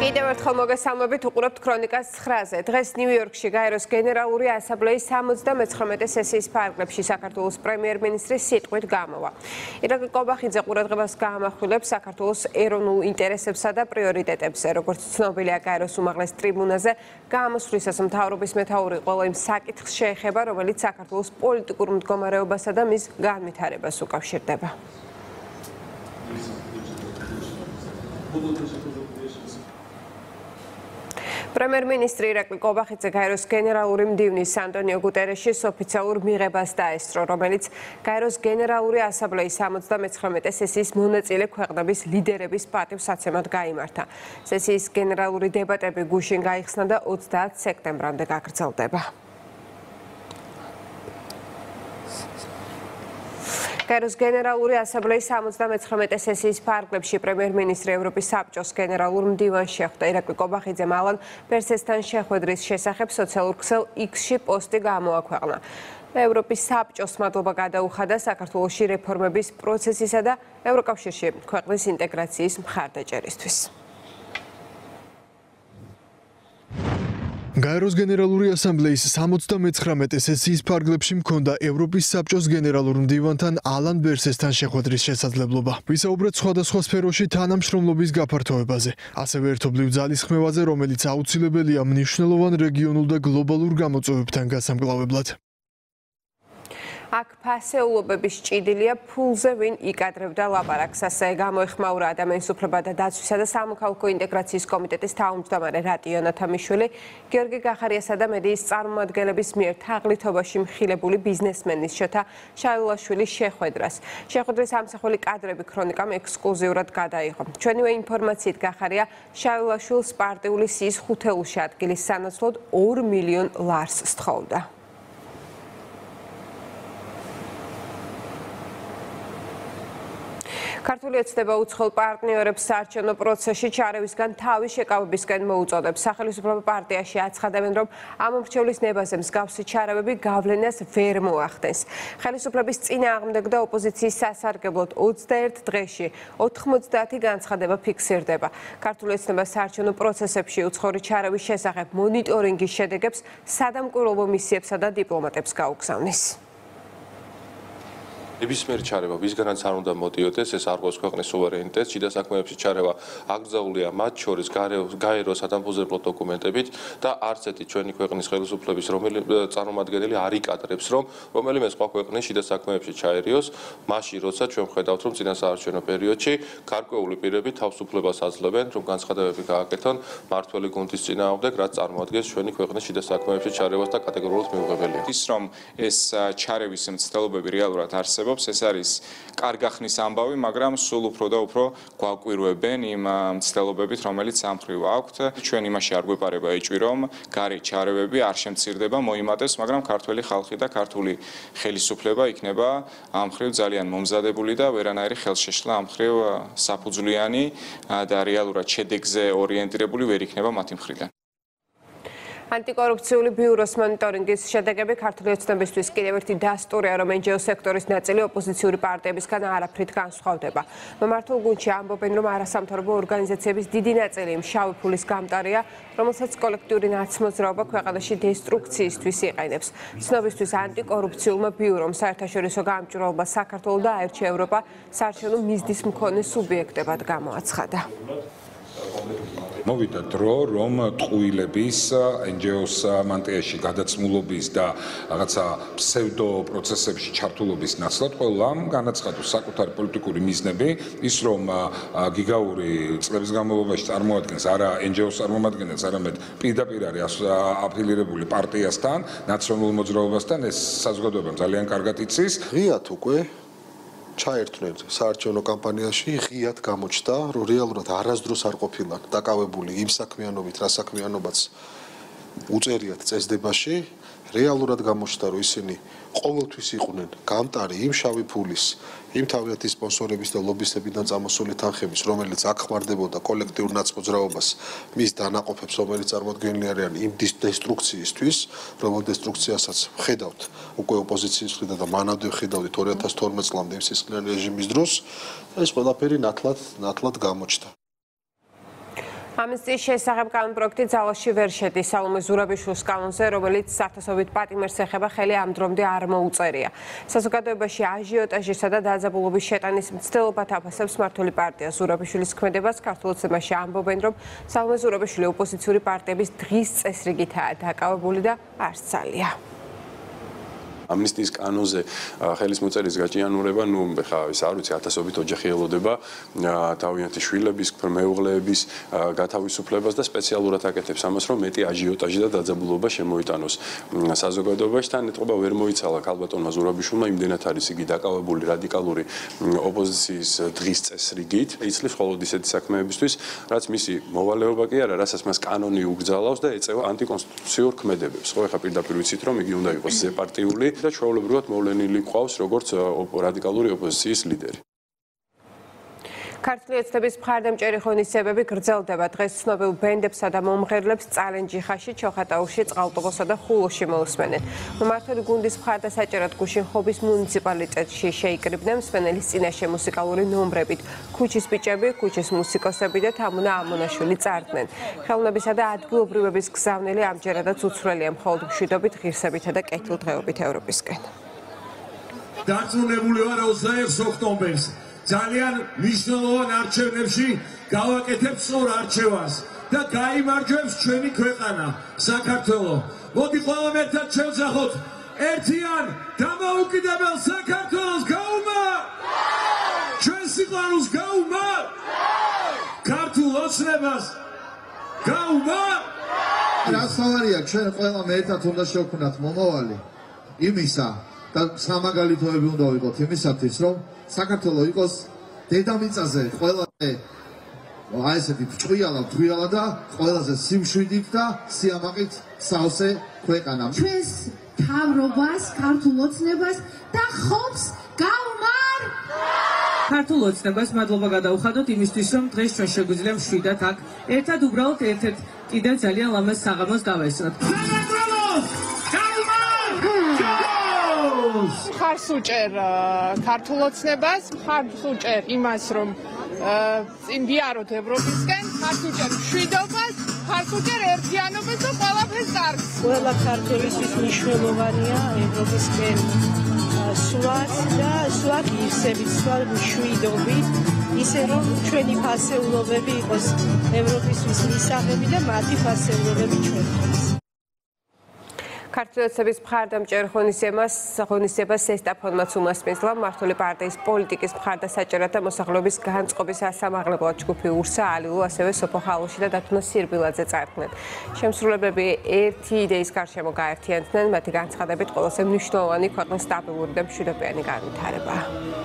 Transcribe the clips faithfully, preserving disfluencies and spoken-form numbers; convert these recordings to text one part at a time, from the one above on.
კიდევ ერთხელ მოგესალმებით, უყურებთ ქრონიკას ცხრაზე. დღეს ნიუ-იორკში გაეროს გენერალური ასამბლეის სამოცდამეცხრამეტე სესიის ფარგლებში საქართველოს პრემიერ-მინისტრის სიტყვით გამოვა. ირაკლი კობახიძე ყურადღებას გაამახვილებს საქართველოს ეროვნულ ინტერესებსა და პრიორიტეტებს, როგორც ცნობილია გაეროს უმაღლეს ტრიბუნაზე, გამოსვლისას მთავრობის მეთაური ყველა იმ საკითხს შეეხება, რომელიც საქართველოს პოლიტიკურ მდგომარეობასა და მის განვითარებას უკავშირდება. პრემიერ-მინისტრი ირაკლი კობახიძე გაეროს გენერალური მდივნის ანტონიო გუტერეშის ოფიციალურ მიღებას დაესწრო, რომელიც გაეროს გენერალური ასამბლეის სამოცდამეცხრამეტე სესიის მონაწილე ქვეყნების ლიდერების პატივსაცემად გაიმართა. სესიის გენერალური დებატები გუშინ გაიხსნა და ოცდაათ სექტემბრამდე გაგრძელდება. გაეროს გენერალური ასამბლეის სამოცდამეცხრამეტე სესიის ფარგლებში პრემიერ-მინისტრი ევროპის საბჭოს გენერალურ მდივანს შეხვდა. ირაკლი კობახიძემ ალან ბერსესთან შეხვედრის შესახებ სოციალურ ქსელ X-ში პოსტი გამოაქვეყნა. ევროპის საბჭოს მადლობა გადაუხადა საქართველოში რეფორმების პროცესისა და ევროკავშირში ქვეყნის ინტეგრაციის მხარდაჭერისთვის. გაეროს გენერალური ასამბლეის სამოცდამეცხრამეტე სესიის ფარგლებში მქონდა ევროპის საბჭოს გენერალურ მდივანთან ალან ბერსესთან შეხვედრის შესაძლებლობა. ვისაუბრეთ სხვადასხვა სფეროში თანამშრომლობის გაფართოებაზე, ასევე ერთობლივ ძალისხმევაზე, რომელიც აუცილებელია მნიშვნელოვან რეგიონულ და გლობალურ გამოწვევებთან გასამკლავებლად. აქ ფასეულობების ჭიდილია ფულზე ვინ იკადრებდა ლაპარაკს, ასე გამოეხმაურა ადამიანის უფლებათა დაცვისა და სამოქალაქო ინტეგრაციის კომიტეტის თავმჯდომარე რატიო ნათამიშვილი, გიორგი გახარიასა და მედიის წარმომადგენლების მიერ თაღლითობაში მხილებული ბიზნესმენის შოთა შაილაშვილის შეხვედრას. შეხვედრის ამსახველი კადრები ქრონიკამ ექსკლუზიურად გადაიღო. ჩვენივე ინფორმაციით გახარია შაილაშვილს პარტიული სიის ხუთეულში ადგილის სანაცვლოდ ორ მილიონ ლარს სთხოვდა. ქართული ოცნება უცხოელ პარტნიორებს საარჩევნო პროცესში ჩარევისგან თავის შეკავებისკენ მოუწოდებს. სახელმწიფო პარტიაში აცხადებენ, რომ ამ მრჩევლის ნებაზე მსგავსი ჩარევები გავლენას ვერ მოახდენს. ხელისუფლების წინააღმდეგ და ოპოზიციის სასარგებლოდ ოცდაერთ დღეში ოთხმოცდაათი განცხადება ფიქსირდება. ქართული ოცნება საარჩევნო პროცესებში უცხოური ჩარევის შესახებ მონიტორინგის შედეგებს სადამკვირვებლო მისიებსა და დიპლომატებს გაუგზავნის. ნებისმიერი ჩარევა ვისგანაც არ უნდა მოდიოდეს, ეს არ ყოფს ქვეყნის სუვერენიტეტს, შიდა საქმეებში ჩარევა აკრძალულია მათ შორის გაეროს სადამფუძნებლო დოკუმენტებით და არც ერთი ჩვენი ქვეყნის ხელისუფლების რომელიც წარმომადგენელი არ იკადრებს, რომ რომელიმე სხვა ქვეყნის შიდა საქმეებში ჩაერიოს, მაშინ როცა ჩვენ ვხედავთ, რომ წინასაარჩევნო პერიოდში გარკვეული პირები თავისუფლებას აძლევენ, რომ განცხადებები გააკეთონ მართველი გუნდის წინააღმდეგ, რაც წარმოადგენს ჩვენი ქვეყნის შიდა საქმეებში ჩარევას და კატეგორიულად მიუღებელია. ის რომ ეს ჩარევის მცდელობები რეალურად არსებობს, ეს არის კარგახნის ამბავი, მაგრამ სულ უფრო და უფრო გვაკვირვებენ იმ მცდელობებით, რომელიც ამ მხრივ აქვთ. ჩვენ იმაში არ გვეპარება ეჭვი, რომ გარე ჩარევები არ შემცირდება, მოიმატებს, მაგრამ ქართველი ხალხი და ქართული ხელისუფლება იქნება ამ მხრივ ძალიან მომზადებული და ვერანაირი ხელშეშლა ამ მხრივ საფუძვლიანი და რეალურად შედეგზე ორიენტირებული ვერ იქნება მათი მხრიდან. ანტიკორუფციული ბიუროს მონიტორინგის შედეგები ქართული ოცნებისთვის კიდევ ერთი დასტურია, რომ ენჯიო სექტორის ნაწილი ოპოზიციური პარტიებისგან არაფრით განსხვავდება. მმართველ გუნდში ამბობენ, რომ არასამთავრობო ორგანიზაციების დიდი ნაწილი იმ შავი ფულის გამტარია, რომელსაც კოლექტიური ნაცმოძრაობა ქვეყანაში დესტრუქციისთვის იყენებს. ცნობისთვის ანტიკორუფციულმა ბიურომ საერთაშორისო გამჭვირვალობა საქართველო და აერჩია ევროპა საარჩევნო მიზნის მქონე სუბიექტებად გამოაცხადა. მოვიდა დრო, რომ ტყუილების ენჯიოს მანტიაში გადაცმულობის და რაღაცა ფსევდო პროცესებში ჩართულობის ნაცვლად ყველამ განაცხადა საკუთარი პოლიტიკური მიზნები, ის რომ გიგაური წლების განმავლობაში წარმოადგენს არა ენჯიოს წარმომადგენელს, არამედ პირდაპირ არის აფილირებული პარტიასთან, ნაციონალურ მოძრაობასთან, ეს საზოგადოება ძალიან კარგად იცის. ღიად უკვე ჩაერთვნენ საარჩევნო კამპანიაში, ღიად გამოჩნდა, რომ რეალურად არასდროს არ ყოფილან დაკავებული იმ საქმიანობით, რა საქმიანობაც უწერიათ წესდებაში, რეალურად გამოჩნდა, რომ ისინი ყოველთვის იყვნენ გამტარი იმ შავი ფულის, იმ თავიანთი სპონსორების და ლობისტებიდან წამოსული თანხების, რომელიც აღხმარდებოდა კოლექტიურ ნაცმოძრაობას, მის დანაყოფებს, რომელიც წარმოადგენლნი არიან იმ დესტრუქციისთვის, რომელ დესტრუქციასაც ვხედავთ უკვე ოპოზიციის მხრიდან და მანამდე ვხედავდით ორი ათას თორმეტ წლამდე იმ სისხლიანი რეჟიმის დროს, ეს ყველაფერი ნათლად ნათლად გამოჩნდა. ამნისტიის შესახებ კანონპროექტი ძალაში ვერ შედის სალომე ზურაბიშვილის კანონზე, რომელიც საათასობით პატიმრს ეხება, ხელი ამ დრომდე არ მოუწერია. საზოგადოებაში აჟიოტაჟისა და დაძაბულობის შეტანის მცდელობათ აფასებს მმართველი პარტია. ზურაბიშვილის ქმედებას ქართულ ოცნებაში ამბობენ, რომ სალომე ზურაბიშვილი ოპოზიციური პარტიების დღის წესრიგითაა დაკავებული და არც ძალია. ამნისტიის კანონზე ხელის მოწერის გაჭიანურება, ნუ ხა ის არ ვიცი, ათასობით ოჯახი ელოდება თავიანთი შვილების, მეუღლეების გათავისუფლებას და სპეციალურად აკეთებს ამას, რომ მეტი აჟიოტაჟი და დაძაბულობა შემოიტანოს საზოგადოებაში. თან ეტყობა ვერ მოიცალა ქალბატონმა ზურაბიშვილმა, იმდენად არის იგი დაკავებული რადიკალური ოპოზიციის დღის წესრიგით, იცლის მხოლოდ ისეთი საქმეებისთვის, რაც მისი მოვალეობა კი არა, რასაც მას კანონი უგზალავს და ეწევა ანტიკონსტიტუციურ ქმედებებს. ხო, ეხა პირდაპირ ვიცით, რომ იგი უნდა იყოს ზეპარტიული და ჩვეულებრივად მოვლენილი ყავს როგორც რადიკალური ოპოზიციის ლიდერი. ქართული ოცნების მხარდამჭერი ღონისძიებები გრძელდება. დღეს ცნობილ ბენდებსა და მომღერლებს წალენჯი ხაში, ჩოხატაურში, წყალტუბოსა და ხულოში მოусმენენ. მმართველი გუნდის მხარდასაჭერად გუშინ ხობის მუნიციპალიტეტში შეიკრიბნენ მსმენელის წინაშე მუსიკალური ნომრებით. ქუჩის ბიჭები, ქუჩის მუსიკოსები და თამუნა ამონაშვილი წარდნენ. ხელოვნებისა და ადგილობრივების გზავნილი ამჯერადაც უცვლელია მხოლოდ მშვიდობით, ღირსებითა და კეთილდღეობით ევროპისკენ. დარწმუნებული ვარ ოცდაერთს ოქტომბერს ძალიან მნიშვნელოვან არჩევნებში გავაკეთებ სწორ არჩევანს და გაიმარჯვებს ჩვენი ქვეყანა საქართველო. მოდი ყველამ ერთად შევძახოთ ერთიან დამოუკიდებელ საქართველოს გაუმა! ჩვენ სიყვარულს გაუმა! ქართულ ოცნებას გაუმა! რასავარია ჩვენ ყველამ ერთად უნდა შევქმნათ მომავალი იმისა და სამაგალითოები უნდა ვიყოთ იმისათვის, რომ საქართველო იყოს დედამიწაზე ყველაზე აი ესეთი ჭვიალა, თვიალა და ყველაზე სიმშვიდით და სიამაყით სავსე ქვეყანა. ჩვენს მთავრობას, ქართულ ოცნებას და ხობს გაუმარ! ქართულ ოცნებას მადლობა გადაუხადოთ იმისთვის, რომ დღეს ჩვენ შეგვიძლია მშვიდად აქ ერთად უბრალოდ ერთ-ერთ კიდევ ძალიან ლამაზ საღამოს გავესწროთ. მხარს უჭერ ქართულ ოცნებას, მხარს უჭერ იმას, რომ წინ ვიაროთ ევროპისკენ, მხარს უჭერ მშვიდობას, მხარს უჭერ ერთიანობას და ყველაფერს კარგს. ყველა ქართველისთვის მნიშვნელოვანია ევროპისკენ სვლაც და სვლა ღირსებით, სვლა მშვიდობით, ისე რომ ჩვენი ფასეულობები იყოს ევროპისთვის მისაღები და მათი ფასეულობები ჩვენთვის. ქართული ოცნების მხარდამჭერ ღონისძიებას ღონისძიებას ზესტაფონმაც უმასპინძლა მმართველი პარტიის პოლიტიკის მხარდასაჭერად და მოსახლეობის განწყობის ასამაღლებლად ჯგუფი ურსა ალილო, ასევე სოფო ხალუში და დათუნა სირბილაძე წარდგნენ. შემსრულებლები ერთი იდეის გარშემო გაერთიანდნენ, მათი განცხადებით ყველაზე მნიშვნელოვანი ქვეყნის სტაბილური და მშვიდობიანი განვითარება.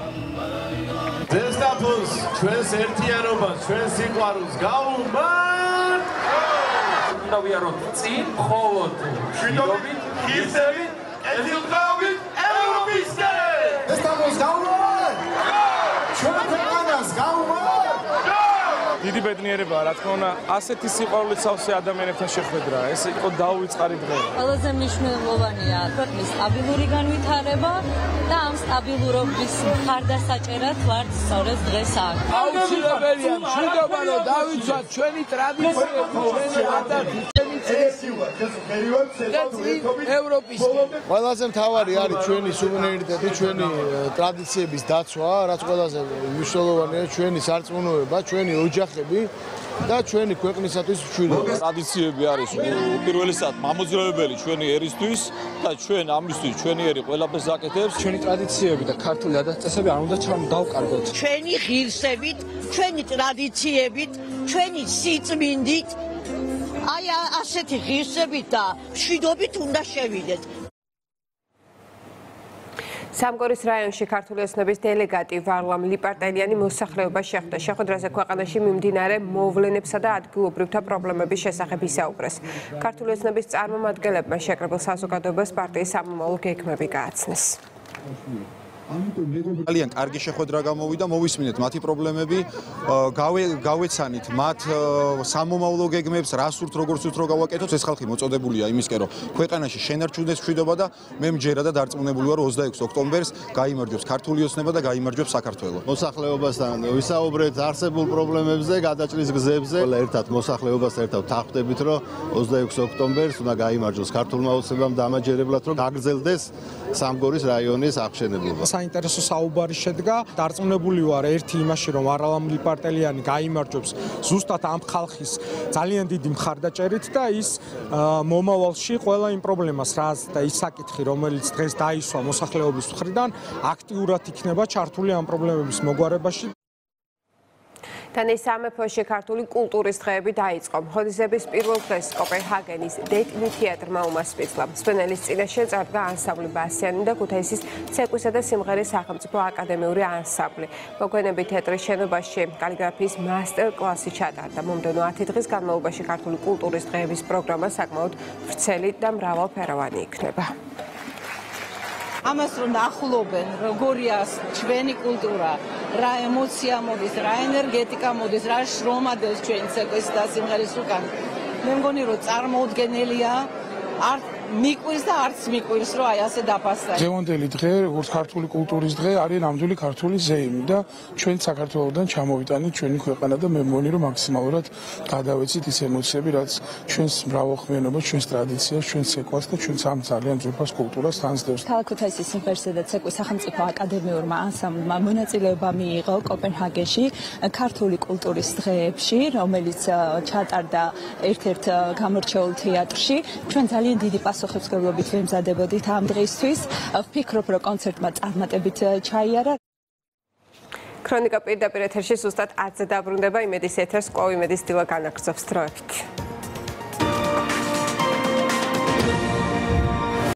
ზესტაფონს, ჩვენს ერთიანობას, ჩვენს სიყვარულს გაუმართ! უნდა ვიაროთ წინ, მხოლოდ მშვიდობით, ღირსებით, კეთილდღეობით ევროპისკენ! ზესტაფონს გაუმართ! ჩვენ ქვეყანას გაუმართ! დიდი ბედნიერებაა, რა თქმა უნდა, ასეთი სიყვარულით სავსე ადამიანებთან შეხვედრა. ეს იყო დაუვიწყარი დღე. ყველაზე მნიშვნელოვანია ქვეყნის სტაბილური განვითარება და ამ სტაბილურობის მხარდასაჭერად ვართ სწორედ დღეს აქ. აუცილებელია მშვიდობა, რომ დავიცვათ ჩვენი ტრადიციები, ჩვენი ადათი, ჩვენი წესი. ყველაზე მთავარი არის ჩვენი სუვერენიტეტი, ჩვენი ტრადიციების დაცვა, რაც ყველაზე მნიშვნელოვანია ჩვენი სარწმუნოება, ჩვენი ოჯახები და ჩვენი ქვეყნისათვის მშვიდობა. ტრადიციები არის უპირველესად მამოძრავებელი ჩვენი ერისთვის და ჩვენ ამისთვის ჩვენი ერი ყველაფერს აკეთებს. ჩვენი ტრადიციები და ქართული ადათ-წესები არ უნდა ჩავდავკარგოთ. ჩვენი ღირსებით, ჩვენი ტრადიციებით, ჩვენი სიწმინდით აი ასეთი ღირსებით და მშვიდობით უნდა შევიდეთ. სამგორის რაიონში ქართული ოცნების დელეგატი ვარლამ ლიპარტელიანი მოსახლეობა შეხვდა. შეხვედრაზე ქვეყანაში მიმდინარე მოვლენებსა და ადგილობრივთა პრობლემების შესახებ ისაუბრეს. ქართული ოცნების წარმომადგენლებმა შეკრებილ საზოგადოებას პარტიის სამომავლო გეგმები გააცნეს. ძალიან კარგი შეხვედრა გამოვიდა, მოვისმინეთ მათი პრობლემები, გავეცანით მათ სამომავლო გეგმებს, რა სურთ, როგორც სურთ, რომ გავაკეთოთ. ეს ხალხი მოწოდებულია იმისკენ, რომ ქვეყანაში შენარჩუნდეს მშვიდობა და მე მჯერა და დარწმუნებული ვარ ოცდაექვსი ოქტომბერს გაიმარჯვებს ქართული ოცნება და გაიმარჯვებს საქართველო. მოსახლეობასთან ვისაუბრეთ არსებულ პრობლემებზე, გადაჭრის გზებზე. ერთად მოსახლეობასთან ერთად ვთანხმდებით, რომ ოცდაექვსი ოქტომბერს უნდა გაიმარჯვოს ქართულმა ოცნებამ დამაჯერებლად, რომ გაგრძელდეს სამგორის რაიონის აღშენებობა. საინტერესო საუბარი შედგა. დარწმუნებული ვარ ერთი იმაში, რომ არალამლი პარტელიანი გაიმარჯვებს ზუსტად ამ ხალხის ძალიან დიდი მხარდაჭერით და ის მომავალში ყველა იმ პრობლემას, რაც და ის საკითხი, რომელიც დღეს დაისვა მოსახლეობის მხრიდან, აქტიურად იქნება ჩართული ამ პრობლემების მოგვარებაში. თანის სამეფოში ქართული კულტურის დღეები დაიწყო. ხოდისების პირველ დღეს კოპენჰაგენის დეტლი თეატრმა უმასპინძლა. მსმენელის წინაშე წარდგა ანსამბლი ბასიანი და ქუთაისის ცეკვისა და სიმღერის სახელმწიფო აკადემიური ანსამბლი. მოგვიანებით თეატრის შენობაში კალიგრაფიის მასტერ კლასი ჩატარდა. მომდევნო ათი დღის განმავლობაში ქართული კულტურის დღეების პროგრამა საკმაოდ ვრცელი და მრავალფეროვანი იქნება. ამას რომ ახლობენ, როგორია ჩვენი კულტურა, რა ემოცია მოდის, რა ენერგეტიკა მოდის, რა შრომადელს ჩვენი ცეკვის და სიმღერის უკან. მე მგონი რომ წარმოუდგენელია, არ მიყვირს და არც მიყვირს რომ აი ასე დაფასდება. დღევანდელი დღე, როგორც ქართული კულტურის დღე, არის ნამდვილი ქართული ზეიმი და ჩვენ საქართველოსდან ჩამოვიტანით ჩვენი ქვეყანა და მე მგონი რომ მაქსიმალურად გადავეცით ის ემოციები, რაც ჩვენს მრავალხმიანობას, ჩვენს ტრადიციას, ჩვენს ცეკვას და ჩვენს ამ ძალიან ძვირფას კულტურას თანსდევს. ქალაქ ქუთაისის სიმღერისა და ცეკვის სახელმწიფო აკადემიურმა ანსამბლმა მონაწილეობა მიიღო კოპენჰაგენში ქართული კულტურის დღეებში, რომელიც ჩატარდა ერთ-ერთ გამორჩეულ თეატრში. ჩვენ ძალიან დიდი პასუხისმგებლობით ვემზადებოდით ამ დღისთვის. ვფიქრობ, რომ კონცერტმა წარმატებით ჩაიარა. ქრონიკა პირდაპირ ეთერში ზუსტად ათზე დაბრუნდება. იმედის ეთერს კვლავ იმედის დილა განაგრძობს დროებით.